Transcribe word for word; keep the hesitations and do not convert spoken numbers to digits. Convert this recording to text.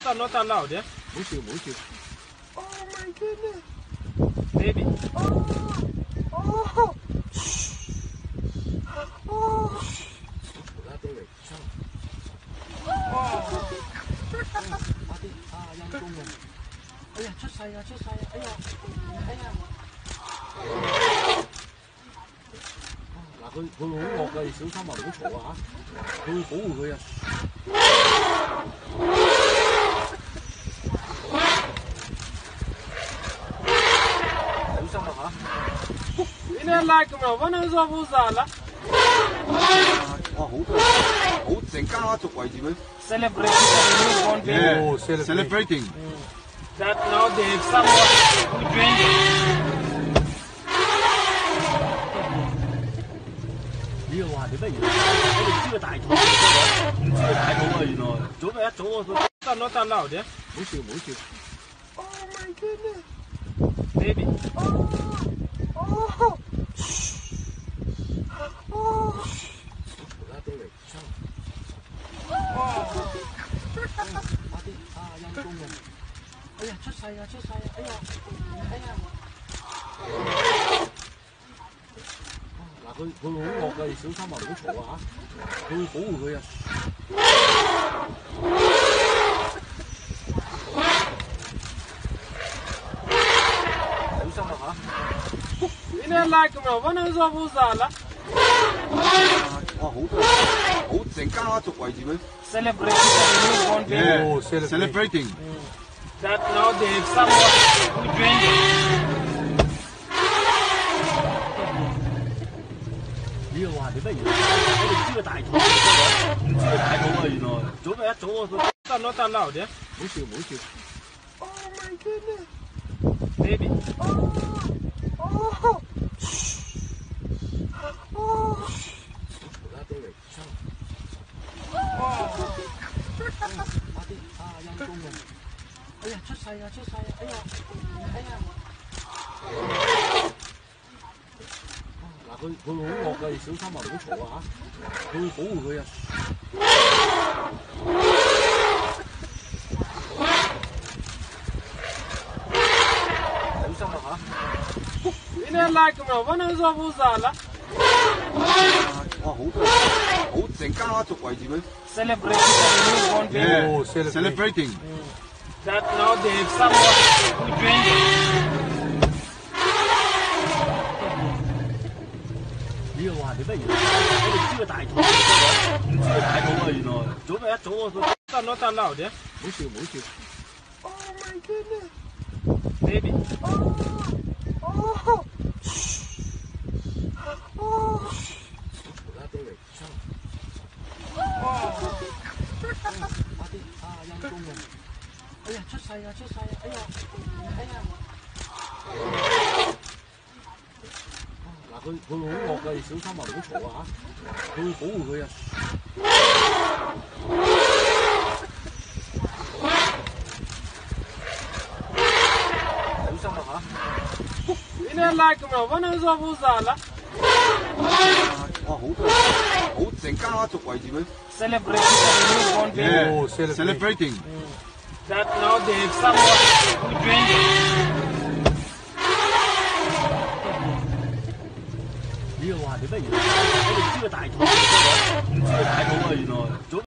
Not not allowed, yeah? 唔好笑，唔好笑。 Oh my goodness. Baby. Oh. Oh. Oh. 拉啲嚟，差。 Oh. 快啲啊！陰公啊！哎呀，出世啊！出世啊！哎呀，哎呀！嗱，佢佢好惡㗎，你小心啊！唔好嘈啊嚇！佢會保護佢啊！小心啊嚇！ Ina like me, one is of Uzala. 哇，好多人，好成家族圍住佢。 Celebrating the newborn baby. Oh, celebrating. That now they have someone who joined them. 你又話你乜嘢？我哋知個大肚，唔知個大肚啊！原來早咪一早我佢。 Not not allowed, yeah? 唔好笑，唔好笑。 Oh my goodness. Baby. Oh. Oh. Oh. 拉啲嚟，差。 Oh. 快啲啊！陰公啊！哎呀，出世啊！出世啊！哎呀，哎呀！嗱，佢佢好惡㗎，你小心啊！唔好嘈啊嚇！佢會保護佢啊！小心啊嚇！ Ina like me, one is of Uzala. 哇，好多人，好成家族圍住佢。 Celebrating the newborn baby. Oh, celebrating. That now they have someone who joined them. 你又話你乜嘢？我哋知個大肚，唔知個大肚啊！原來早咪一早我佢。 Not not allowed, yeah? 唔好笑，唔好笑。 Oh my goodness. Baby. Oh. Oh. Oh. 拉啲嚟，差。 Oh. 快啲啊！陰公啊！哎呀，出世啊！出世啊！哎呀，哎呀！嗱，佢佢好惡㗎，你小心啊！唔好嘈啊嚇！佢會保護佢啊！小心啊嚇！ Ina like me, one is of Uzala. 哇，好多人，好成家族圍住佢。 Celebrating the newborn baby. Oh, celebrating. That now they have someone who joined them. 你又話你乜嘢？我哋知個大肚，唔知個大肚啊！原來早咪一早我佢。 Not not allowed, yeah? 唔好笑，唔好笑。 Oh my goodness. Baby. Oh. Oh. Oh. 拉啲嚟，差。 Oh. 快啲啊！陰公啊！哎呀，出世啊！出世啊！哎呀，哎呀！嗱，佢佢好惡㗎，你小心啊！唔好嘈啊嚇！佢會保護佢啊！小心啊嚇！ Ina like me, one is of Uzala. 哇，好多人，好成家族圍住佢。 Celebrating the newborn baby. Oh, celebrating. That now they have someone who joined them. 你又話你乜嘢？我哋知個大肚，唔知個大肚啊！原來早。